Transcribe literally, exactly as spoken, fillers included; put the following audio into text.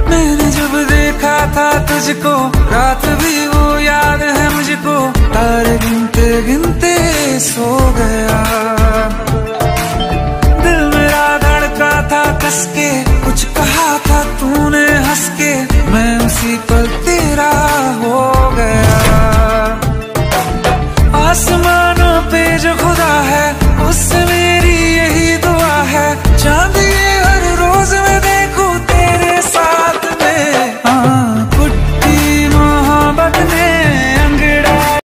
मैंने जब देखा था तुझको, रात भी वो याद है मुझको, तारे गिनते गिनते सो गए।